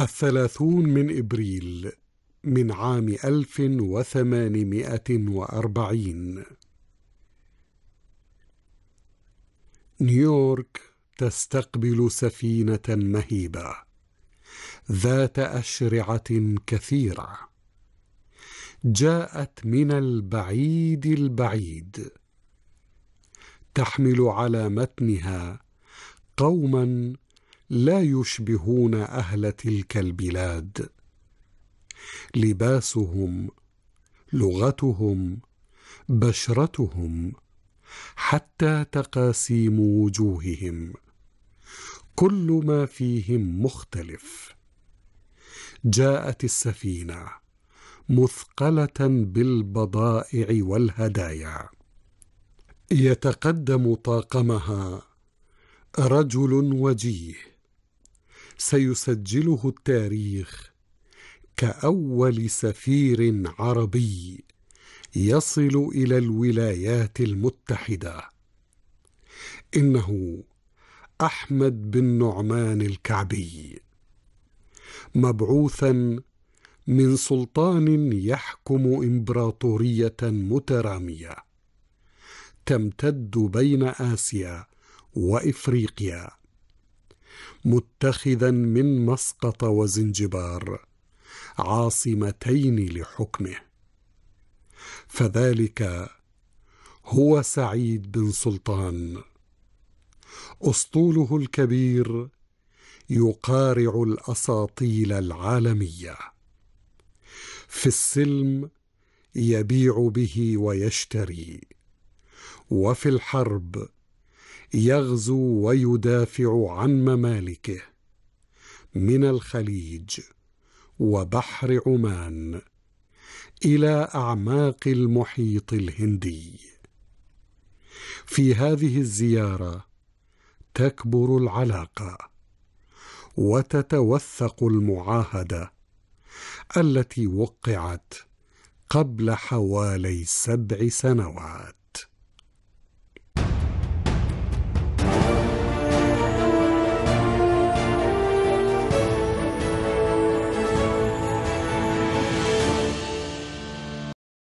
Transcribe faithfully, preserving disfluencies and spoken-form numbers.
الثلاثون من إبريل من عام ألف وثمانمائة وأربعين. نيويورك تستقبل سفينة مهيبة ذات أشرعة كثيرة، جاءت من البعيد البعيد، تحمل على متنها قوما لا يشبهون أهل تلك البلاد، لباسهم، لغتهم، بشرتهم، حتى تقاسيم وجوههم، كل ما فيهم مختلف. جاءت السفينة مثقلة بالبضائع والهدايا، يتقدم طاقمها رجل وجيه سيسجله التاريخ كأول سفير عربي يصل إلى الولايات المتحدة. إنه أحمد بن نعمان الكعبي، مبعوثا من سلطان يحكم إمبراطورية مترامية تمتد بين آسيا وإفريقيا، متخذا من مسقط وزنجبار عاصمتين لحكمه. فذلك هو سعيد بن سلطان، أسطوله الكبير يقارع الأساطيل العالمية. في السلم يبيع به ويشتري، وفي الحرب يغزو ويدافع عن ممالكه من الخليج وبحر عمان إلى أعماق المحيط الهندي. في هذه الزيارة تكبر العلاقة وتتوثق المعاهدة التي وقعت قبل حوالي سبع سنوات.